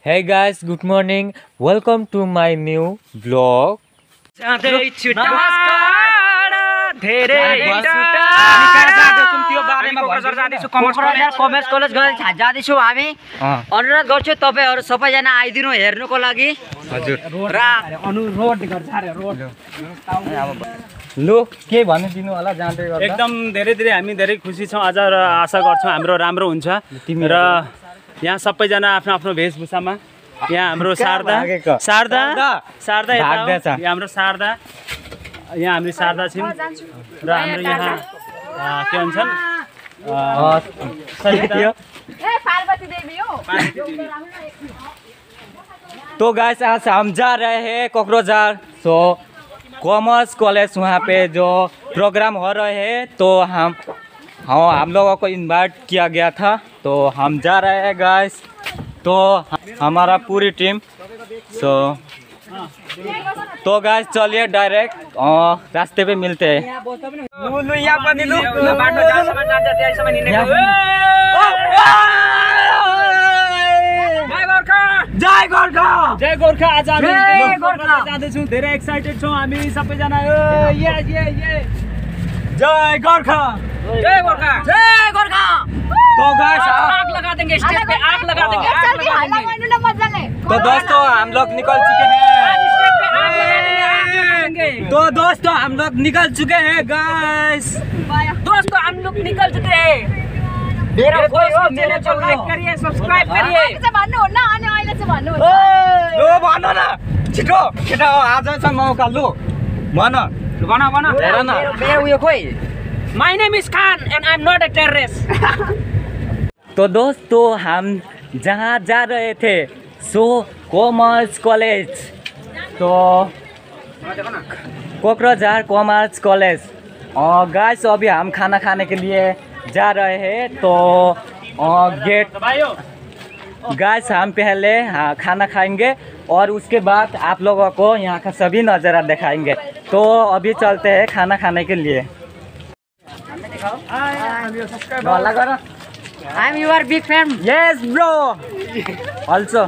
Hey guys, good morning. Welcome to my new vlog. Commerce college जाँदैछौँ हामी। अनुरोध गर्छु तपाईहरु सबैजना आइदिनु हेर्नुको लागि। हजुर अनुरोध गर्छ रे रोड लो के भनिदिनु होला जाँदै गर्दा एकदम धेरै हामी धेरै खुसी छौं। आज आशा गर्छौं हाम्रो राम्रो हुन्छ र यहाँ सबैजना आफ्नो आफ्नो वेशभूषामा यहाँ हाम्रो शारदा यहाँ हाम्रो शारदा यहाँ हाम्रो शारदा छिन् र हाम्रो यहाँ के भन्छन् पार्वती देवी हो। तो गाइस आज हम जा रहे हैं कोकराझार कॉमर्स कॉलेज। वहाँ पे जो प्रोग्राम हो रहे हैं तो हम लोगों को इनवाइट किया गया था, तो हम जा रहे हैं गाइस। तो हमारा पूरी टीम तो गाइस चलिए डायरेक्ट रास्ते पे मिलते हैं। जय गोर्खा। आज हामी जाँदैछौँ, धेरै एक्साइटेड छौँ हामी सबैजना। जय गोर्खा। तो गाइस आग लगा देंगे, स्टेज पे आग लगा देंगे। तो दोस्तों हम लोग निकल चुके हैं। तो दोस्तों हम लोग निकल चुके हैं गाइस। दोस्तों हम लोग निकल चुके हैं। मेरा चैनल को लाइक करिए, सब्सक्राइब करिए। लो भन न छिटो छिटो आज छ मौका। लो भन हेर न मेरो उयो खोइ। My name is Khan and I'm not a terrorist. तो दोस्तों हम जहाँ जा रहे थे कॉमर्स कॉलेज, तो कोकराझार कॉमर्स कॉलेज। गाइस अभी हम खाना खाने के लिए जा रहे हैं। तो गेट गाइस हम पहले खाना खाएंगे और उसके बाद आप लोगों को यहाँ का सभी नज़ारा दिखाएंगे। तो अभी चलते हैं खाना खाने के लिए। I'm your big fan. Yes bro. Also.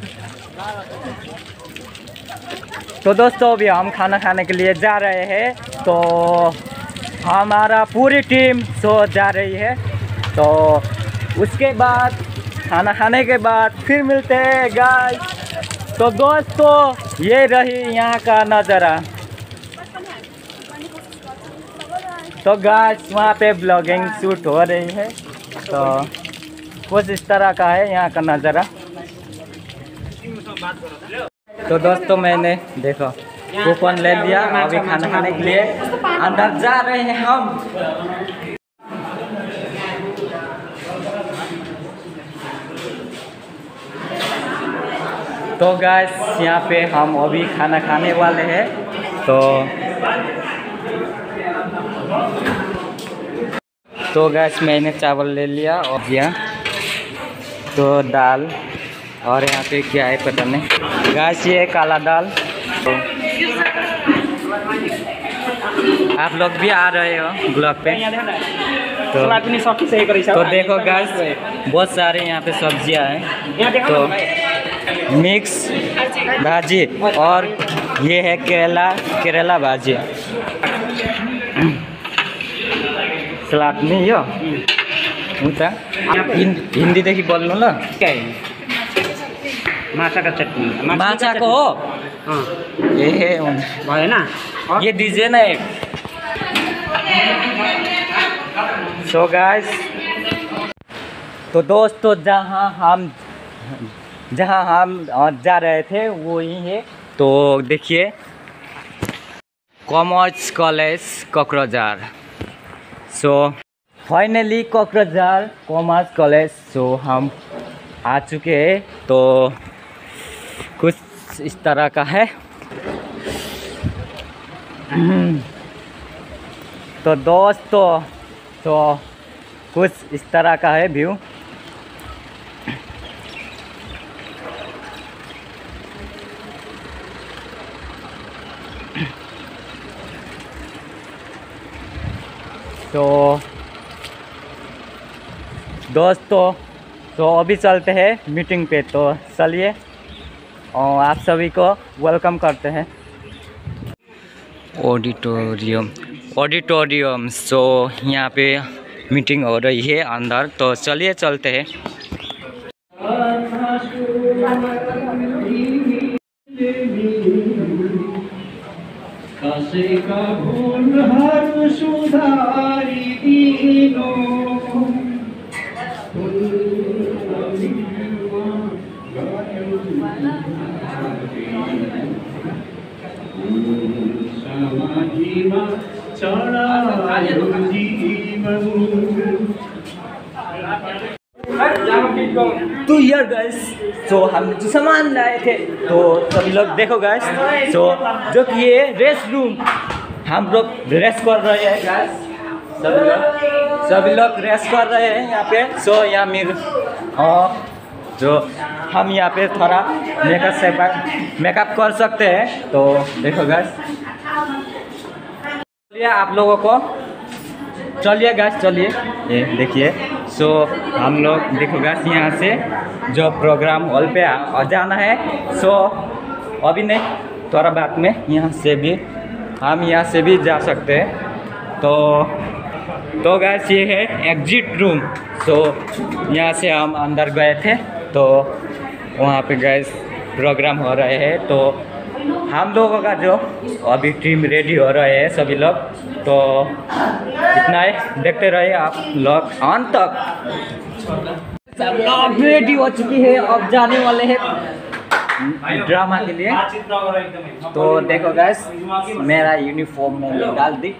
तो दोस्तों अभी हम खाना खाने के लिए जा रहे हैं। तो हमारा पूरी टीम जा रही है। तो उसके बाद खाना खाने के बाद फिर मिलते हैं गाइस। तो दोस्तों ये रही यहाँ का नज़ारा। तो गाइस वहाँ पे ब्लॉगिंग शूट हो रही है। तो कुछ इस तरह का है यहाँ का नज़ारा। तो दोस्तों मैंने देखो कूपन ले लिया, अभी खाना खाने के लिए अंदर जा रहे हैं हम। तो गाइस यहाँ पे हम अभी खाना खाने वाले हैं। तो गैस मैंने चावल ले लिया और तो दाल और यहाँ पे क्या है पता नहीं। गैस ये काला दाल। तो आप लोग भी आ रहे हो ब्लॉग पे। तो देखो गैस बहुत सारे यहाँ पे सब्जियाँ हैं। तो मिक्स भाजी और ये है केरला भाजी। सलाद नहीं यो हुन्छ। हिन्दीदेखि बोल्नु ल। माछा का चटनी। माछा को हो ए भएन। ये दीजिए ना एक। सो गाइस तो दोस्तों जहाँ हम जा रहे थे वो ही है। तो देखिए commerce college Kokrajhar. Finally Kokrajhar commerce college हम आ चुके हैं। तो कुछ इस तरह का है। तो दोस्तों तो कुछ इस तरह का है व्यू। तो दोस्तों तो अभी चलते हैं मीटिंग पे, तो चलिए और आप सभी को वेलकम करते हैं। ऑडिटोरियम सो यहाँ पे मीटिंग हो रही है अंदर, तो चलिए चलते हैं। तो यार गाइस, तो हम जो सामान लाए थे तो सभी लोग देखो गाइस, तो जो कि ये रेस्ट रूम हम लोग रेस्ट कर रहे हैं गाइस, सभी लोग रेस्ट कर रहे हैं यहाँ पे। सो यहाँ मेरे जो हम यहाँ पे थोड़ा मेकअप कर सकते हैं, तो देखो गाइस, चलिए आप लोगों को, चलिए गाइस चलिए ये देखिए। सो हम लोग देखो गाइस यहाँ से जो प्रोग्राम हॉल पे जाना है, सो अभी नहीं, थोड़ा बाद में यहाँ से भी हम यहाँ से भी जा सकते हैं। तो गाइस ये है एग्जिट रूम। सो यहाँ से हम अंदर गए थे, तो वहाँ पे गाइस प्रोग्राम हो रहे हैं, तो हम लोगों का जो अभी टीम रेडी हो रहे हैं सभी लोग, तो इतना ही, देखते रहिए आप लोग अंत तक। सब लोग रेडी हो चुकी है, अब जाने वाले हैं ड्रामा के लिए। तो देखो गाइस, मेरा यूनिफॉर्म में डाल दी।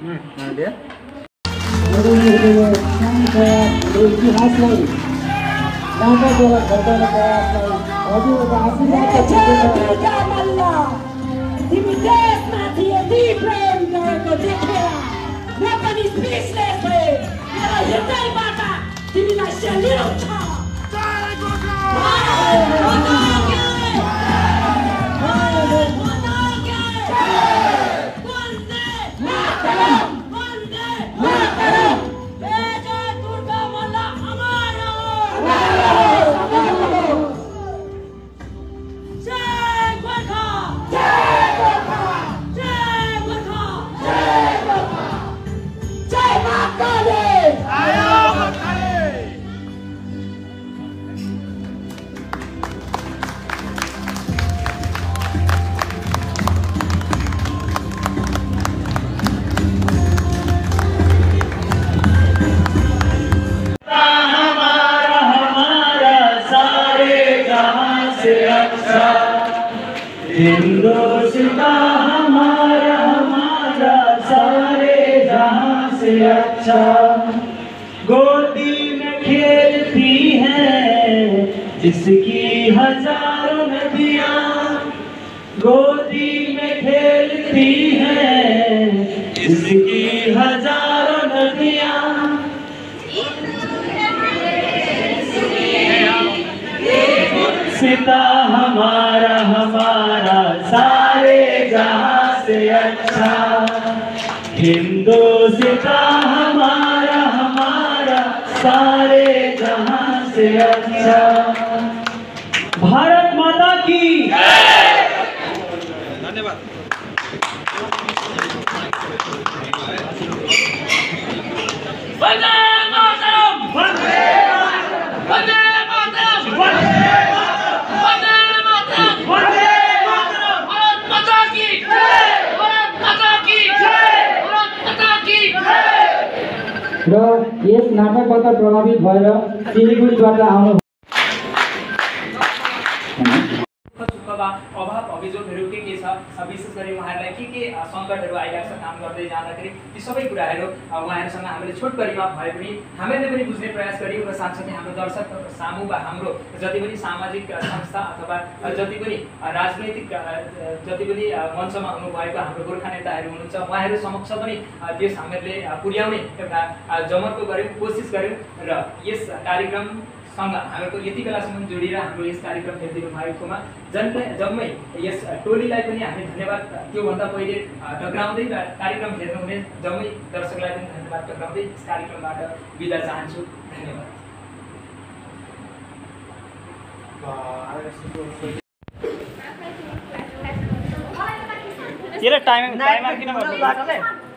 हिंदुस्तान हमारा हमारा सारे जहां से अच्छा, गोदी में खेलती है जिसकी हजारों नदियां, गोदी में खेलती है जिसकी हजारों नदियां। सीता हमारा हमारा सारे जहां से अच्छा, हिंदुस्तान हमारा हमारा सारे जहां से अच्छा। भारत माता की धन्यवाद। वंदे मातरम, वंदे मातरम, वंदे मातरम, वंदे र यस नाटकबाट प्रभावित भएर सिलिगुडीबाट आउनु अभाव अभियोगहरू के छ, विशेष गरी उहाँहरूलाई के सङ्कटहरू आइरहेको छ काम गर्दै जाँदाखेरि, ती सबै कुराहरू उहाँहरूसँग हामीले छोटकरीमा भए पनि हामीले पनि बुझ्ने प्रयास गऱ्यौँ र साथसाथै हाम्रो दर्शक सामु वा हाम्रो जति पनि सामाजिक संस्था अथवा जति पनि राजनैतिक जति पनि मञ्चमा हुनुभएको हाम्रो गोर्खा नेताहरू हुनुहुन्छ, उहाँहरू समक्ष पनि देश हामीहरूले पुर्याउने एउटा जमर्को गऱ्यौँ, कोसिस गऱ्यौँ र यस कार्यक्रमसँग हामीहरूको यति बेलासम्म जोडिएर हाम्रो यस कार्यक्रम हेरिदिनु भएकोमा जम्मै यस टोलीलाई पनि हामी धन्यवाद, त्योभन्दा पहिले टक्राउँदै कार्यक्रम हेर्नुहुने जम्मै दर्शकलाई पनि धन्यवाद टक्राउँदै यस कार्यक्रमबाट बिदा चाहन्छु। धन्यवाद। यसले टाइमर किन गर्छ?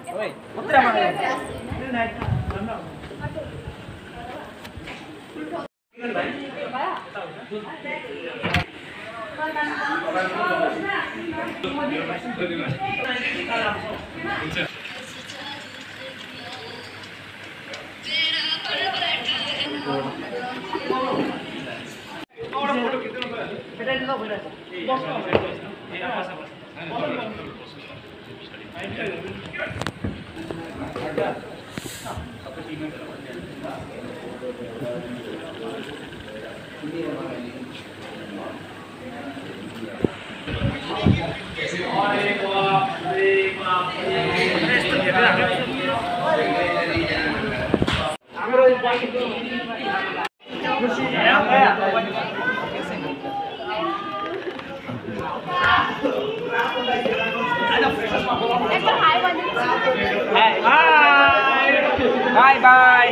बाय बाय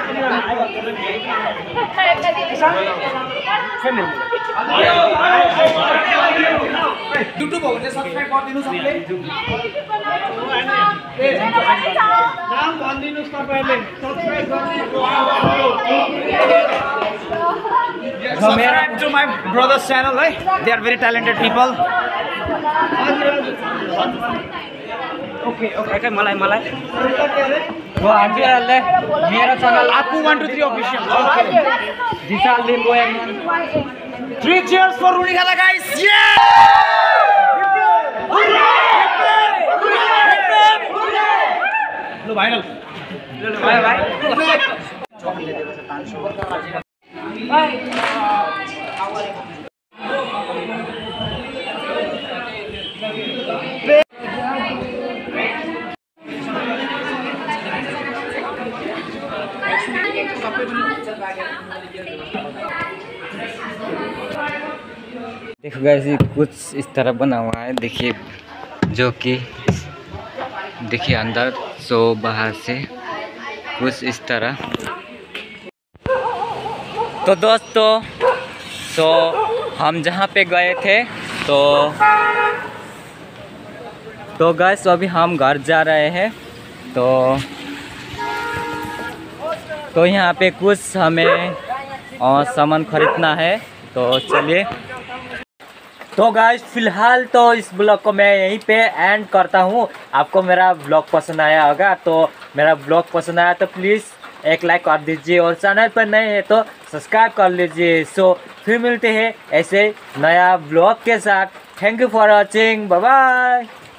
युट्युब हो भने सब्स्क्राइब गरिदिनु सबले नाम भनिदिनुस् तपाईहरुले subscribe subscribe to my brother's channel hey they are very talented people okay okay मलाई वो हजुरहरुले मेरो च्यानल आकु 1 2 3 official okay Vishal Limbu 3 cheers for Runikala guys yeah लो भाइरल भाइ देखो गाइस ये कुछ इस तरह बना हुआ है, देखिए, जो कि देखिए अंदर सो बाहर से कुछ इस तरह। तो दोस्तों तो हम जहाँ पे गए थे तो गाइस अभी हम घर जा रहे हैं। तो यहाँ पे कुछ हमें सामान खरीदना है, तो चलिए। तो गाइस फिलहाल तो इस ब्लॉग को मैं यहीं पे एंड करता हूँ। आपको मेरा ब्लॉग पसंद आया होगा, तो मेरा ब्लॉग पसंद आया तो प्लीज़ एक लाइक कर दीजिए और चैनल पर नए हैं तो सब्सक्राइब कर लीजिए। सो फिर मिलते हैं ऐसे नया ब्लॉग के साथ। Thank you for watching, bye bye.